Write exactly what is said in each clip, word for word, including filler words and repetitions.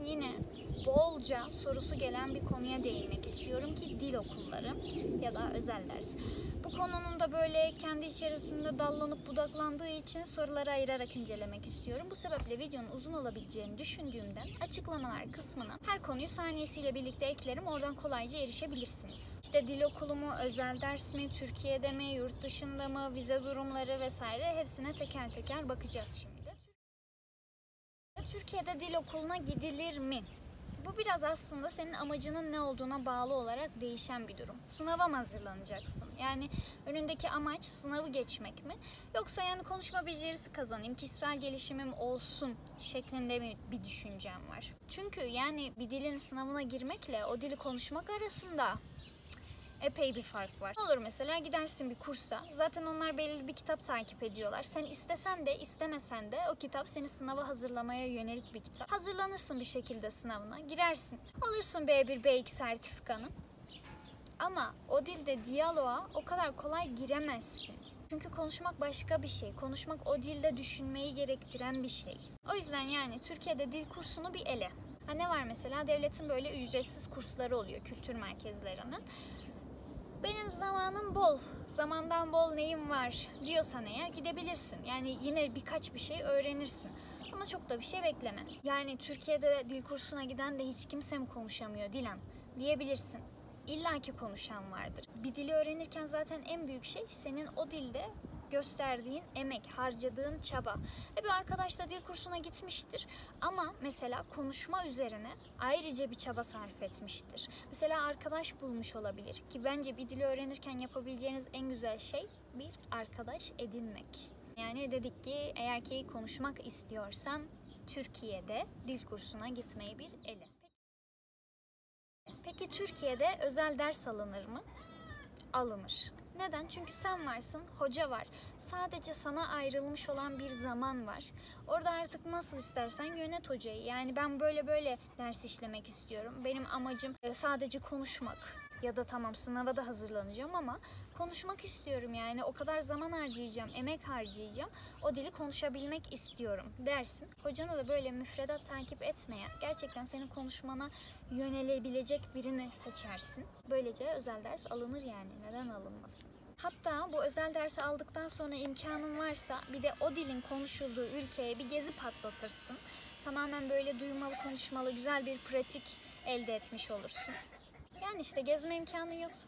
bugün yine bolca sorusu gelen bir konuya değinmek istiyorum ki dil okulları ya da özel ders. Bu konunun da böyle kendi içerisinde dallanıp budaklandığı için soruları ayırarak incelemek istiyorum. Bu sebeple videonun uzun olabileceğini düşündüğümden açıklamalar kısmına her konuyu saniyesiyle birlikte eklerim. Oradan kolayca erişebilirsiniz. İşte dil okulu mu, özel ders mi, Türkiye'de mi, yurt dışında mı, vize durumları vesaire hepsine teker teker bakacağız şimdi. Türkiye'de dil okuluna gidilir mi? Bu biraz aslında senin amacının ne olduğuna bağlı olarak değişen bir durum. Sınava mı hazırlanacaksın? Yani önündeki amaç sınavı geçmek mi? Yoksa yani konuşma becerisi kazanayım, kişisel gelişimim olsun şeklinde mi bir düşüncem var? Çünkü yani bir dilin sınavına girmekle o dili konuşmak arasında epey bir fark var. Ne olur mesela gidersin bir kursa. Zaten onlar belirli bir kitap takip ediyorlar. Sen istesen de istemesen de o kitap seni sınava hazırlamaya yönelik bir kitap. Hazırlanırsın bir şekilde sınavına. Girersin. Alırsın B bir B iki sertifikanı. Ama o dilde diyaloğa o kadar kolay giremezsin. Çünkü konuşmak başka bir şey. Konuşmak o dilde düşünmeyi gerektiren bir şey. O yüzden yani Türkiye'de dil kursunu bir ele. Ha ne var mesela? Devletin böyle ücretsiz kursları oluyor kültür merkezlerinin. Benim zamanım bol, zamandan bol neyim var diyorsan eğer gidebilirsin. Yani yine birkaç bir şey öğrenirsin. Ama çok da bir şey bekleme. Yani Türkiye'de dil kursuna giden de hiç kimse mi konuşamıyor Dilan diyebilirsin. İlla ki konuşan vardır. Bir dili öğrenirken zaten en büyük şey senin o dilde gösterdiğin emek, harcadığın çaba. E bir arkadaş da dil kursuna gitmiştir ama mesela konuşma üzerine ayrıca bir çaba sarf etmiştir. Mesela arkadaş bulmuş olabilir ki bence bir dili öğrenirken yapabileceğiniz en güzel şey bir arkadaş edinmek. Yani dedik ki eğer ki konuşmak istiyorsan Türkiye'de dil kursuna gitmeyi bir ele. Peki Türkiye'de özel ders alınır mı? Alınır. Neden? Çünkü sen varsın, hoca var. Sadece sana ayrılmış olan bir zaman var. Orada artık nasıl istersen yönet hocayı. Yani ben böyle böyle ders işlemek istiyorum. Benim amacım sadece konuşmak. Ya da tamam sınava da hazırlanacağım ama konuşmak istiyorum yani. O kadar zaman harcayacağım, emek harcayacağım. O dili konuşabilmek istiyorum dersin. Hocana da böyle müfredat takip etmeyen, gerçekten senin konuşmana yönelebilecek birini seçersin. Böylece özel ders alınır yani. Neden alınmasın? Hatta bu özel dersi aldıktan sonra imkanın varsa bir de o dilin konuşulduğu ülkeye bir gezi patlatırsın. Tamamen böyle duymalı, konuşmalı, güzel bir pratik elde etmiş olursun. Yani işte gezme imkanın yoksa.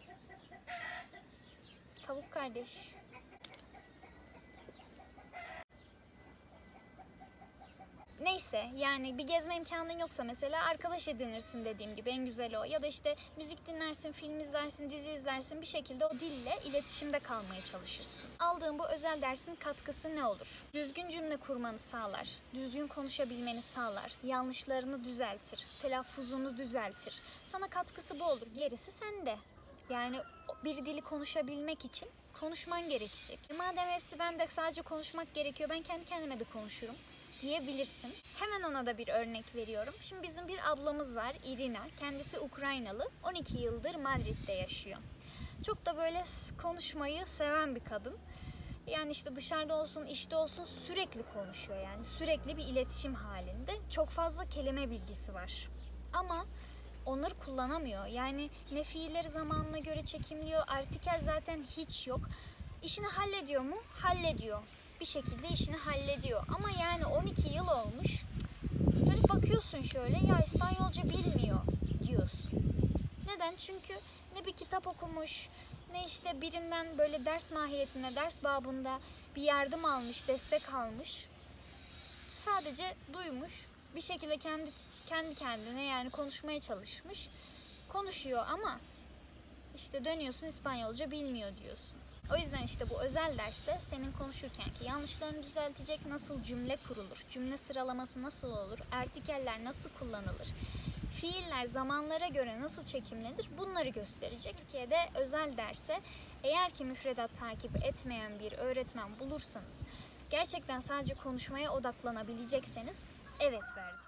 Tavuk kardeş. Neyse yani bir gezme imkanın yoksa mesela arkadaş edinirsin dediğim gibi en güzel o. Ya da işte müzik dinlersin, film izlersin, dizi izlersin bir şekilde o dille iletişimde kalmaya çalışırsın. Aldığın bu özel dersin katkısı ne olur? Düzgün cümle kurmanı sağlar, düzgün konuşabilmeni sağlar, yanlışlarını düzeltir, telaffuzunu düzeltir. Sana katkısı bu olur, gerisi sende. Yani bir dili konuşabilmek için konuşman gerekecek. E madem hepsi bende sadece konuşmak gerekiyor ben kendi kendime de konuşurum diyebilirsin. Hemen ona da bir örnek veriyorum. Şimdi bizim bir ablamız var Irina. Kendisi Ukraynalı. on iki yıldır Madrid'de yaşıyor. Çok da böyle konuşmayı seven bir kadın. Yani işte dışarıda olsun, işte olsun sürekli konuşuyor yani. Sürekli bir iletişim halinde. Çok fazla kelime bilgisi var. Ama onları kullanamıyor. Yani ne fiilleri zamanına göre çekimliyor. Artikel zaten hiç yok. İşini hallediyor mu? Hallediyor. Bir şekilde işini hallediyor. Ama yani on iki yıl olmuş. Dönüp bakıyorsun şöyle ya İspanyolca bilmiyor diyorsun. Neden? Çünkü ne bir kitap okumuş, ne işte birinden böyle ders mahiyetinde, ders babında bir yardım almış, destek almış. Sadece duymuş, bir şekilde kendi kendi kendine yani konuşmaya çalışmış. Konuşuyor ama işte dönüyorsun İspanyolca bilmiyor diyorsun. O yüzden işte bu özel derste senin konuşurkenki yanlışlarını düzeltecek, nasıl cümle kurulur, cümle sıralaması nasıl olur, artikeller nasıl kullanılır, fiiller zamanlara göre nasıl çekimlenir bunları gösterecek. Türkiye'de özel derse eğer ki müfredat takip etmeyen bir öğretmen bulursanız, gerçekten sadece konuşmaya odaklanabilecekseniz evet verdik.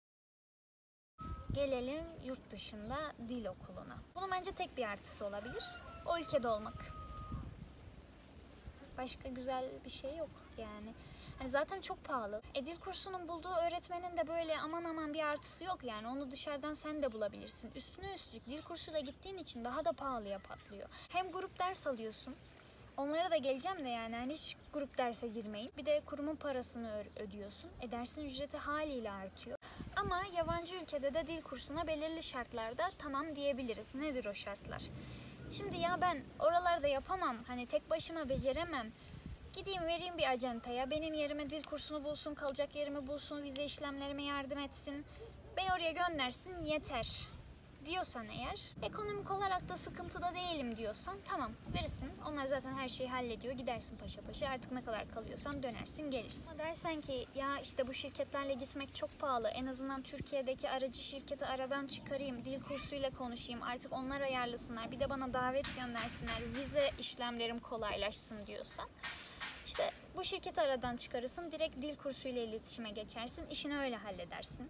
Gelelim yurt dışında dil okuluna. Bunun bence tek bir artısı olabilir, o ülkede olmak. Başka güzel bir şey yok yani. Hani zaten çok pahalı. E, dil kursunun bulduğu öğretmenin de böyle aman aman bir artısı yok yani. Onu dışarıdan sen de bulabilirsin. Üstüne üstlük dil kursuyla gittiğin için daha da pahalıya patlıyor. Hem grup ders alıyorsun. Onlara da geleceğim de yani hani hiç grup derse girmeyin. Bir de kurumun parasını ödüyorsun. E dersin ücreti haliyle artıyor. Ama yabancı ülkede de dil kursuna belirli şartlarda tamam diyebiliriz. Nedir o şartlar? Şimdi ya ben oralarda yapamam. Hani tek başıma beceremem. Gideyim vereyim bir acentaya. Benim yerime dil kursunu bulsun, kalacak yerimi bulsun, vize işlemlerime yardım etsin. Beni oraya göndersin yeter diyorsan eğer, ekonomik olarak da sıkıntıda değilim diyorsan tamam verirsin. Onlar zaten her şeyi hallediyor. Gidersin paşa paşa. Artık ne kadar kalıyorsan dönersin gelirsin. Ama dersen ki ya işte bu şirketlerle gitmek çok pahalı. En azından Türkiye'deki aracı şirketi aradan çıkarayım. Dil kursuyla konuşayım. Artık onlar ayarlasınlar. Bir de bana davet göndersinler. Vize işlemlerim kolaylaşsın diyorsan. İşte bu şirketi aradan çıkarırsın. Direkt dil kursuyla iletişime geçersin. İşini öyle halledersin.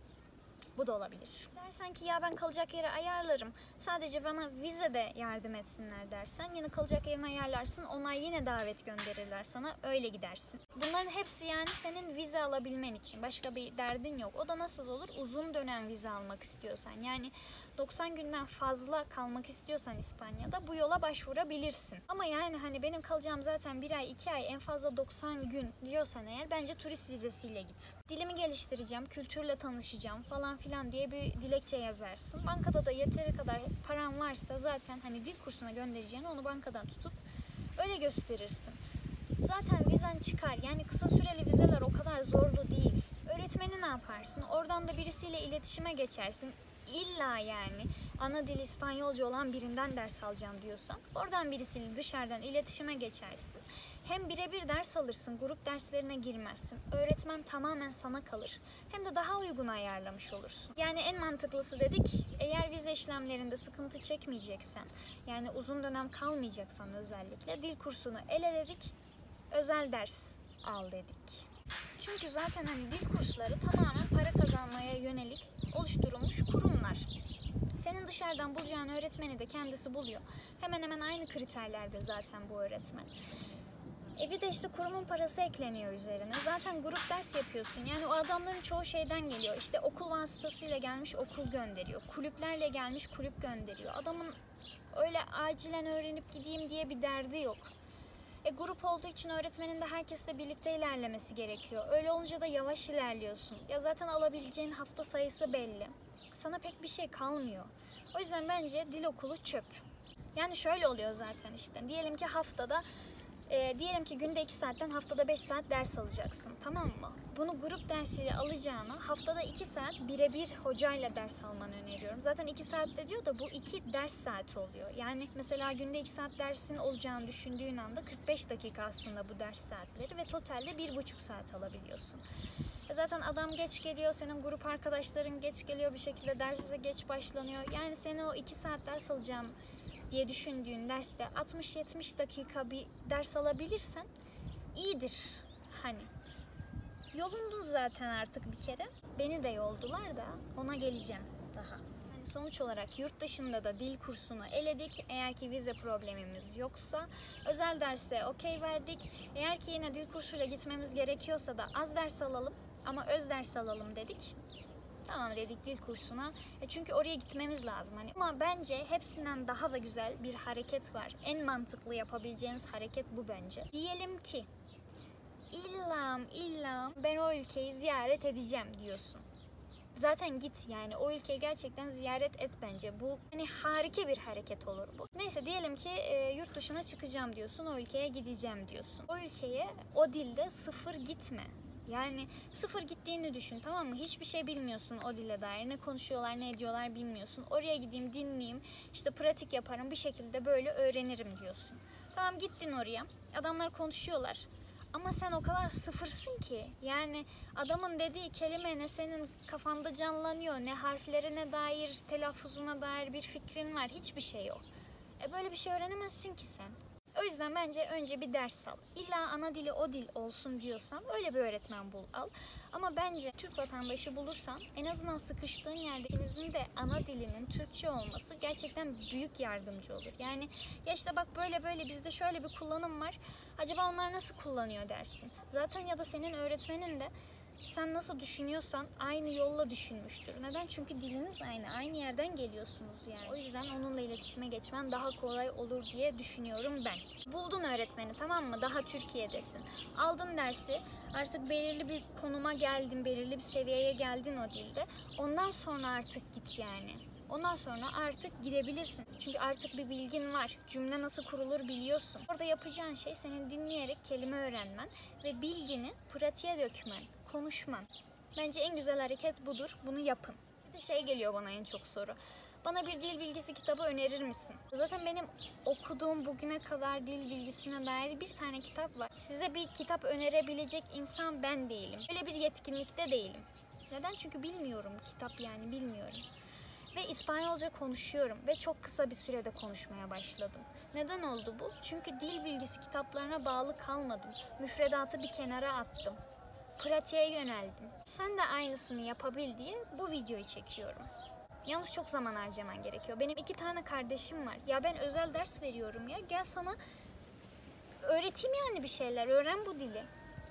Bu da olabilir. Dersen ki ya ben kalacak yeri ayarlarım. Sadece bana vizede yardım etsinler dersen yine kalacak yerini ayarlarsın. Onlar yine davet gönderirler sana. Öyle gidersin. Bunların hepsi yani senin vize alabilmen için. Başka bir derdin yok. O da nasıl olur? Uzun dönem vize almak istiyorsan. Yani doksan günden fazla kalmak istiyorsan İspanya'da bu yola başvurabilirsin. Ama yani hani benim kalacağım zaten bir ay, iki ay, en fazla doksan gün diyorsan eğer bence turist vizesiyle git. Dilimi geliştireceğim, kültürle tanışacağım falan filan diye bir dilekçe yazarsın. Bankada da yeteri kadar paran varsa zaten hani dil kursuna göndereceğini onu bankadan tutup öyle gösterirsin. Zaten vizen çıkar. Yani kısa süreli vizeler o kadar zorlu değil. Öğretmeni ne yaparsın? Oradan da birisiyle iletişime geçersin. İlla yani ana dil İspanyolca olan birinden ders alacağım diyorsan oradan birisiyle dışarıdan iletişime geçersin. Hem birebir ders alırsın, grup derslerine girmezsin. Öğretmen tamamen sana kalır. Hem de daha uygun ayarlamış olursun. Yani en mantıklısı dedik, eğer vize işlemlerinde sıkıntı çekmeyeceksen, yani uzun dönem kalmayacaksan özellikle dil kursunu ele dedik, özel ders al dedik. Çünkü zaten hani dil kursları tamamen para kazanmaya yönelik oluşturulmuş kurumlar. Senin dışarıdan bulacağın öğretmeni de kendisi buluyor. Hemen hemen aynı kriterlerde zaten bu öğretmen. E bir de işte kurumun parası ekleniyor üzerine. Zaten grup ders yapıyorsun. Yani o adamların çoğu şeyden geliyor. İşte okul vasıtasıyla gelmiş okul gönderiyor. Kulüplerle gelmiş kulüp gönderiyor. Adamın öyle acilen öğrenip gideyim diye bir derdi yok. E grup olduğu için öğretmenin de herkesle birlikte ilerlemesi gerekiyor. Öyle olunca da yavaş ilerliyorsun. Ya zaten alabileceğin hafta sayısı belli. Sana pek bir şey kalmıyor. O yüzden bence dil okulu çöp. Yani şöyle oluyor zaten işte. Diyelim ki haftada, e, diyelim ki günde iki saatten haftada beş saat ders alacaksın. Tamam mı? Bunu grup dersiyle alacağına haftada iki saat birebir hocayla ders almanı öneriyorum. Zaten iki saatte diyor da bu iki ders saati oluyor. Yani mesela günde iki saat dersin olacağını düşündüğün anda kırk beş dakika aslında bu ders saatleri ve totalde bir buçuk saat alabiliyorsun. Zaten adam geç geliyor, senin grup arkadaşların geç geliyor, bir şekilde derse geç başlanıyor. Yani senin o iki saat ders alacağım diye düşündüğün derste altmış yetmiş dakika bir ders alabilirsen iyidir. Hani yolundun zaten artık bir kere. Beni de yoldular da ona geleceğim daha. Yani sonuç olarak yurt dışında da dil kursunu eledik. Eğer ki vize problemimiz yoksa özel derse okey verdik. Eğer ki yine dil kursuyla gitmemiz gerekiyorsa da az ders alalım ama öz ders alalım dedik. Tamam dedik dil kursuna. E çünkü oraya gitmemiz lazım. Hani. Ama bence hepsinden daha da güzel bir hareket var. En mantıklı yapabileceğiniz hareket bu bence. Diyelim ki İlla illa ben o ülkeyi ziyaret edeceğim diyorsun. Zaten git yani o ülkeyi gerçekten ziyaret et bence. Bu hani harika bir hareket olur bu. Neyse diyelim ki e, yurt dışına çıkacağım diyorsun. O ülkeye gideceğim diyorsun. O ülkeye o dilde sıfır gitme. Yani sıfır gittiğini düşün, tamam mı? Hiçbir şey bilmiyorsun o dile dair. Ne konuşuyorlar, ne ediyorlar bilmiyorsun. Oraya gideyim, dinleyeyim, işte pratik yaparım, bir şekilde böyle öğrenirim diyorsun. Tamam gittin oraya. Adamlar konuşuyorlar. Ama sen o kadar sıfırsın ki. Yani adamın dediği kelime ne senin kafanda canlanıyor, ne harflerine dair, telaffuzuna dair bir fikrin var. Hiçbir şey yok. E böyle bir şey öğrenemezsin ki sen. O yüzden bence önce bir ders al. İlla ana dili o dil olsun diyorsan öyle bir öğretmen bul al. Ama bence Türk vatandaşı bulursan en azından sıkıştığın yerde ikinizin de ana dilinin Türkçe olması gerçekten büyük yardımcı olur. Yani ya işte bak böyle böyle bizde şöyle bir kullanım var. Acaba onlar nasıl kullanıyor dersin. Zaten ya da senin öğretmenin de sen nasıl düşünüyorsan aynı yolla düşünmüştür. Neden? Çünkü diliniz aynı. Aynı yerden geliyorsunuz yani. O yüzden onunla iletişime geçmen daha kolay olur diye düşünüyorum ben. Buldun öğretmeni, tamam mı? Daha Türkiye'desin. Aldın dersi. Artık belirli bir konuma geldin, belirli bir seviyeye geldin o dilde. Ondan sonra artık git yani. Ondan sonra artık gidebilirsin. Çünkü artık bir bilgin var. Cümle nasıl kurulur biliyorsun. Orada yapacağın şey senin dinleyerek kelime öğrenmen ve bilgini pratiğe dökmen, konuşman. Bence en güzel hareket budur. Bunu yapın. Bir de şey geliyor bana en çok soru. Bana bir dil bilgisi kitabı önerir misin? Zaten benim okuduğum bugüne kadar dil bilgisine dair bir tane kitap var. Size bir kitap önerebilecek insan ben değilim. Öyle bir yetkinlikte değilim. Neden? Çünkü bilmiyorum kitap yani bilmiyorum. Ve İspanyolca konuşuyorum ve çok kısa bir sürede konuşmaya başladım. Neden oldu bu? Çünkü dil bilgisi kitaplarına bağlı kalmadım. Müfredatı bir kenara attım. Pratiğe yöneldim. Sen de aynısını yapabil diye bu videoyu çekiyorum. Yalnız çok zaman harcaman gerekiyor. Benim iki tane kardeşim var. Ya ben özel ders veriyorum ya. Gel sana öğreteyim yani bir şeyler. Öğren bu dili.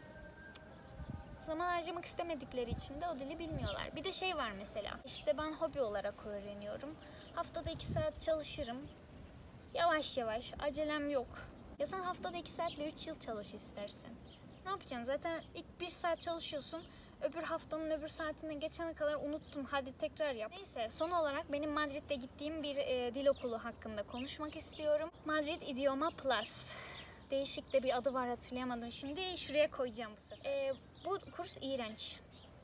Zaman harcamak istemedikleri için de o dili bilmiyorlar. Bir de şey var mesela. İşte ben hobi olarak öğreniyorum. Haftada iki saat çalışırım. Yavaş yavaş. Acelem yok. Ya sen haftada iki saatle üç yıl çalış istersen. Ne yapacaksın? Zaten ilk bir saat çalışıyorsun. Öbür haftanın öbür saatine geçene kadar unuttun. Hadi tekrar yap. Neyse, son olarak benim Madrid'de gittiğim bir e, dil okulu hakkında konuşmak istiyorum. Madrid Idioma Plus. Değişik de bir adı var, hatırlayamadım. Şimdi şuraya koyacağım bu sefer. E, bu kurs iğrenç.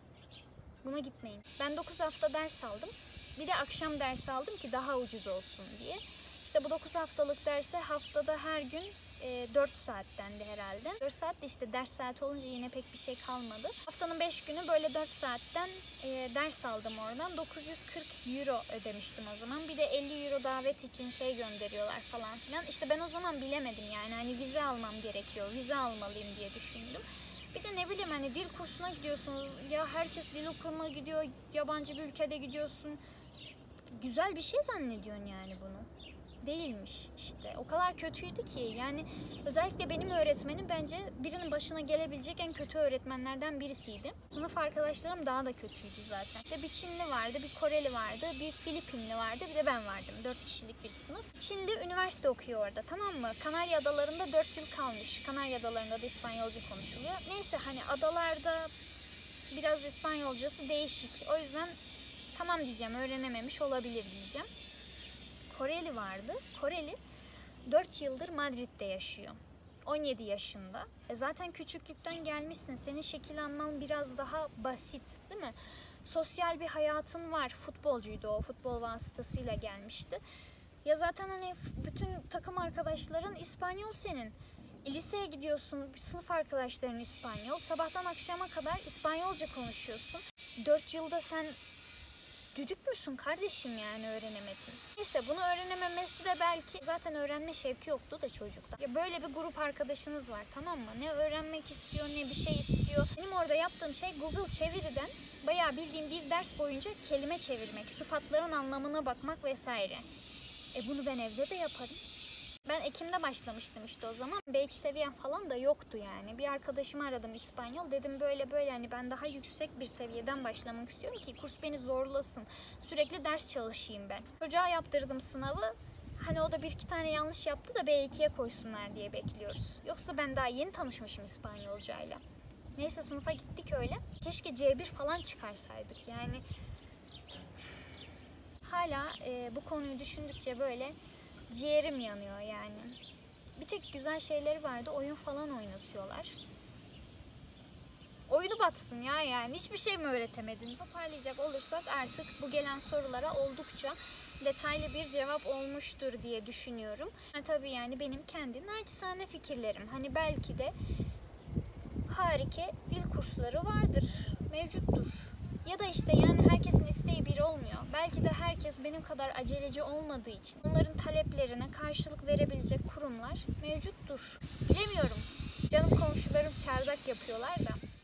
Buna gitmeyin. Ben dokuz hafta ders aldım. Bir de akşam ders aldım ki daha ucuz olsun diye. İşte bu dokuz haftalık derse haftada her gün e, dört saatten de herhalde. dört saat de işte ders saati olunca yine pek bir şey kalmadı. Haftanın beş günü böyle dört saatten e, ders aldım oradan. dokuz yüz kırk euro ödemiştim o zaman. Bir de elli euro davet için şey gönderiyorlar falan filan. İşte ben o zaman bilemedim yani hani vize almam gerekiyor. Vize almalıyım diye düşündüm. Bir de ne bileyim hani dil kursuna gidiyorsunuz. Ya herkes dil okuluna gidiyor. Yabancı bir ülkede gidiyorsun. Güzel bir şey zannediyorsun yani bunu. Değilmiş işte. O kadar kötüydü ki yani özellikle benim öğretmenim bence birinin başına gelebilecek en kötü öğretmenlerden birisiydi. Sınıf arkadaşlarım daha da kötüydü zaten. İşte bir Çinli vardı, bir Koreli vardı, bir Filipinli vardı, bir de ben vardım. Dört kişilik bir sınıf. Çinli üniversite okuyor orada, tamam mı? Kanarya Adaları'nda dört yıl kalmış. Kanarya Adaları'nda da İspanyolca konuşuluyor. Neyse hani adalarda biraz İspanyolcası değişik. O yüzden tamam diyeceğim, öğrenememiş olabilir diyeceğim. Koreli vardı. Koreli dört yıldır Madrid'de yaşıyor. on yedi yaşında. E zaten küçüklükten gelmişsin. Senin şekil alman biraz daha basit, değil mi? Sosyal bir hayatın var. Futbolcuydu o. Futbol vasıtasıyla gelmişti. Ya zaten hani bütün takım arkadaşların İspanyol senin. E, liseye gidiyorsun, sınıf arkadaşların İspanyol. Sabahtan akşama kadar İspanyolca konuşuyorsun. dört yılda sen düdük müsün kardeşim yani öğrenemedin. Neyse bunu öğrenememesi de belki zaten öğrenme şevki yoktu da çocukta. Ya böyle bir grup arkadaşınız var, tamam mı? Ne öğrenmek istiyor ne bir şey istiyor. Benim orada yaptığım şey Google çeviriden bayağı bildiğim bir ders boyunca kelime çevirmek, sıfatların anlamına bakmak vesaire. E bunu ben evde de yaparım. Ben Ekim'de başlamıştım işte o zaman. B iki seviyem falan da yoktu yani. Bir arkadaşımı aradım İspanyol. Dedim böyle böyle hani ben daha yüksek bir seviyeden başlamak istiyorum ki kurs beni zorlasın. Sürekli ders çalışayım ben. Çocuğa yaptırdım sınavı. Hani o da bir iki tane yanlış yaptı da B ikiye koysunlar diye bekliyoruz. Yoksa ben daha yeni tanışmışım İspanyolcayla. Neyse sınıfa gittik öyle. Keşke C bir falan çıkarsaydık yani. Hala e, bu konuyu düşündükçe böyle ciğerim yanıyor yani. Bir tek güzel şeyleri vardı. Oyun falan oynatıyorlar. Oyunu batsın ya yani. Hiçbir şey mi öğretemediniz? Toparlayacak olursak artık bu gelen sorulara oldukça detaylı bir cevap olmuştur diye düşünüyorum. Yani tabii yani benim kendi naçizane fikirlerim. Hani belki de harika dil kursları vardır, mevcuttur. Ya da işte yani herkesin isteği bir olmuyor. Belki de herkes benim kadar aceleci olmadığı için onların taleplerine karşılık verebilecek kurumlar mevcuttur. Bilemiyorum. Canım komşularım çardak yapıyorlar da.